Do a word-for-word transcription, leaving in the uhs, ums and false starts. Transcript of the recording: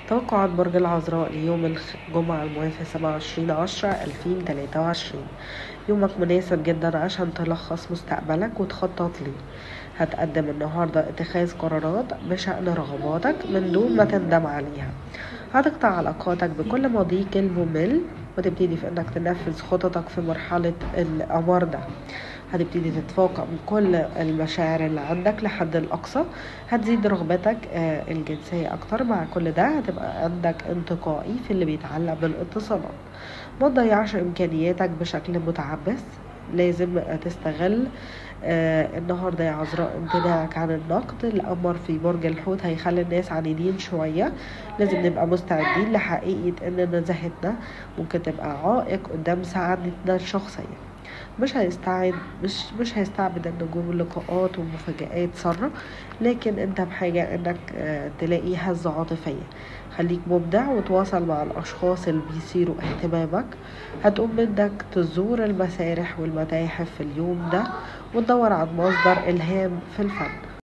توقعات برج العذراء ليوم الجمعة الموافق سبعة وعشرين عشرة ألفين وتلاتة وعشرين. يومك مناسب جدا عشان تلخص مستقبلك وتخطط ليه. هتقدم النهاردة اتخاذ قرارات بشأن رغباتك من دون ما تندم عليها. هتقطع علاقاتك بكل ماضيك الممل وتبتدي في انك تنفذ خططك في مرحلة القمر ده. هتبتدي تتفاقم كل المشاعر اللي عندك لحد الأقصى. هتزيد رغبتك الجنسية أكتر. مع كل ده هتبقى عندك انتقائي في اللي بيتعلق بالاتصالات. ما تضيعش إمكانياتك بشكل متعبس. لازم تستغل آه النهاردة يا عذراء امتناعك عن النقد. القمر في برج الحوت هيخلي الناس عنيدين شوية. لازم نبقى مستعدين لحقيقة ان نزاهتنا ممكن تبقى عائق قدام سعادتنا الشخصية. مش هيستعد مش مش هيستعبد النجوم لقاءات ومفاجآت سارة، لكن انت بحاجة انك آه تلاقي هزة عاطفية. خليك مبدع وتواصل مع الأشخاص اللي بيثيروا اهتمامك. هتقوم بدك تزور المسارح والمتاحف في اليوم ده وتدور عن مصدر إلهام في الفن.